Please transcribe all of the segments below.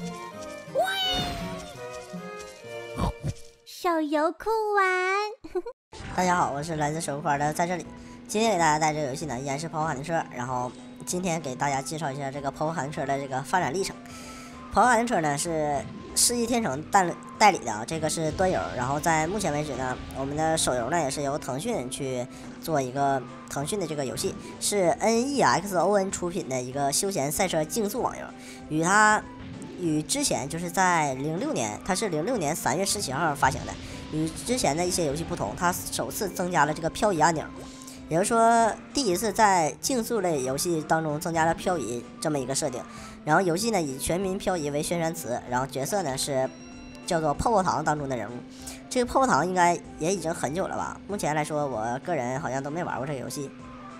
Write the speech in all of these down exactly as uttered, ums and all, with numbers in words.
手游酷玩。 大家好，我是来自手游酷玩的，在这里，今天给大家带这个游戏呢，依然是跑跑卡丁车。然后今天给大家介绍一下这个跑跑卡丁车的这个发展历程。跑跑卡丁车呢是世纪天成代代理的啊，这个是端游。然后在目前为止呢，我们的手游呢也是由腾讯去做一个腾讯的这个游戏，是 N E X O N 出品的一个休闲赛车竞速网游，与它。与之前就是在零六年，它是零六年三月十七号发行的。与之前的一些游戏不同，它首次增加了这个漂移按钮，也就是说第一次在竞速类游戏当中增加了漂移这么一个设定。然后游戏呢以全民漂移为宣传词，然后角色呢是叫做泡泡糖当中的人物。这个泡泡糖应该也已经很久了吧？目前来说，我个人好像都没玩过这个游戏。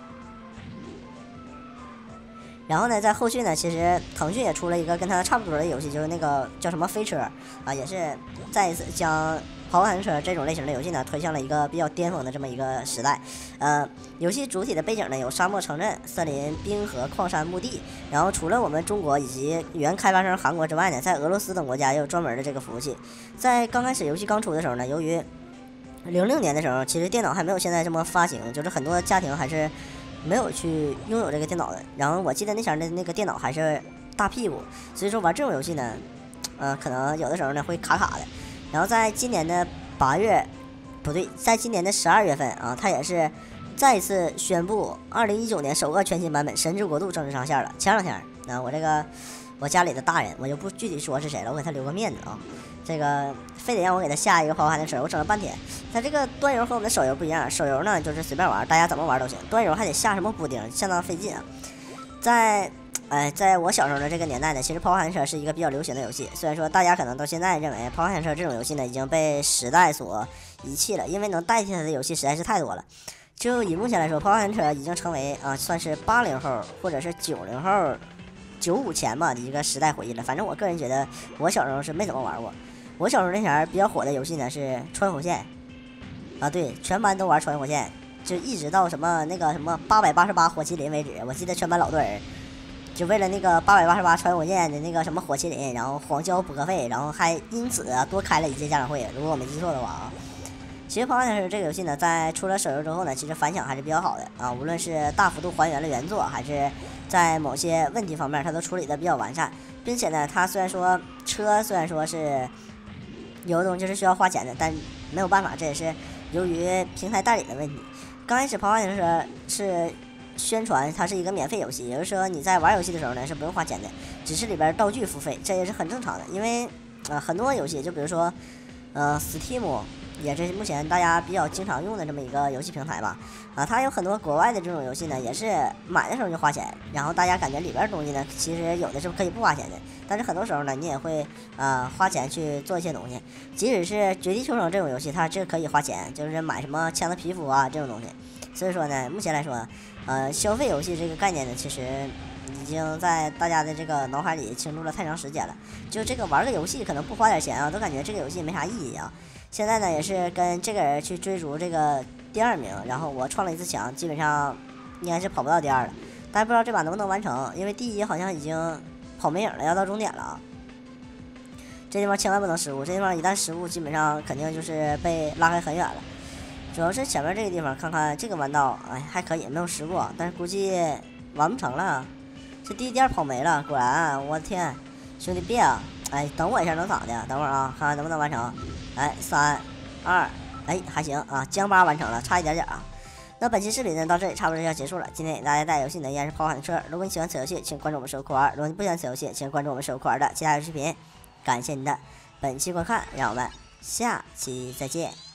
然后呢，在后续呢，其实腾讯也出了一个跟它差不多的游戏，就是那个叫什么飞车啊，也是再一次将跑跑卡丁车这种类型的游戏呢推向了一个比较巅峰的这么一个时代。呃，游戏主体的背景呢有沙漠城镇、森林、冰河、矿山、墓地。然后除了我们中国以及原开发商韩国之外呢，在俄罗斯等国家也有专门的这个服务器。在刚开始游戏刚出的时候呢，由于零六年的时候，其实电脑还没有现在这么发行，就是很多家庭还是没有去拥有这个电脑的。然后我记得那前的那个电脑还是大屁股，所以说玩这种游戏呢，呃，可能有的时候呢会卡卡的。然后在今年的八月，不对，在今年的十二月份啊，它也是再次宣布二零一九年首个全新版本《神之国度》正式上线了。前两天，那、啊、我这个我家里的大人，我就不具体说是谁了，我给他留个面子啊。这个非得让我给他下一个跑跑卡丁车，我整了半天。它这个端游和我们的手游不一样，手游呢就是随便玩，大家怎么玩都行。端游还得下什么补丁，相当费劲啊。在哎，在我小时候的这个年代呢，其实跑跑卡丁车是一个比较流行的游戏。虽然说大家可能到现在认为跑跑卡丁车这种游戏呢已经被时代所遗弃了，因为能代替它的游戏实在是太多了。就以目前来说，跑跑卡丁车已经成为啊算是八零后或者是九零后、九五前吧的一个时代回忆了。反正我个人觉得，我小时候是没怎么玩过。我小时候那前比较火的游戏呢是穿火线啊，对，全班都玩穿火线，就一直到什么那个什么八百八十八火麒麟为止。我记得全班老多人就为了那个八百八十八穿火线的那个什么火麒麟，然后荒交补课费，然后还因此啊多开了一届家长会，如果我没记错的话啊。其实跑跑卡丁车这个游戏呢，在出了手游之后呢，其实反响还是比较好的啊，无论是大幅度还原了原作，还是在某些问题方面它都处理的比较完善，并且呢，它虽然说车虽然说是有的东西是需要花钱的，但没有办法，这也是由于平台代理的问题。刚开始跑跑卡丁车是宣传它是一个免费游戏，也就是说你在玩游戏的时候呢是不用花钱的，只是里边道具付费，这也是很正常的。因为呃很多游戏，就比如说呃 Steam 也是目前大家比较经常用的这么一个游戏平台吧，啊，它有很多国外的这种游戏呢，也是买的时候就花钱，然后大家感觉里边的东西呢，其实有的是可以不花钱的，但是很多时候呢，你也会呃花钱去做一些东西，即使是《绝地求生》这种游戏，它这可以花钱，就是买什么枪的皮肤啊这种东西。所以说呢，目前来说，呃，消费游戏这个概念呢，其实已经在大家的这个脑海里倾注了太长时间了。就这个玩个游戏可能不花点钱啊，都感觉这个游戏没啥意义啊。现在呢，也是跟这个人去追逐这个第二名，然后我创了一次墙，基本上应该是跑不到第二了，但不知道这把能不能完成，因为第一好像已经跑没影了，要到终点了啊。这地方千万不能失误，这地方一旦失误，基本上肯定就是被拉开很远了。主要是前面这个地方，看看这个弯道，哎，还可以，没有失误，但是估计完不成了。这第一点跑没了，果然，我的天，兄弟别啊！哎，等我一下能咋的？等会儿啊，看看能不能完成。哎，三、二，哎，还行啊，江巴完成了，差一点点啊。那本期视频呢，到这里差不多就要结束了。今天给大家带游戏呢，依然是跑跑卡丁车。如果你喜欢此游戏，请关注我们手游酷玩；如果你不喜欢此游戏，请关注我们手游酷玩的其他视频。感谢您的本期观看，让我们下期再见。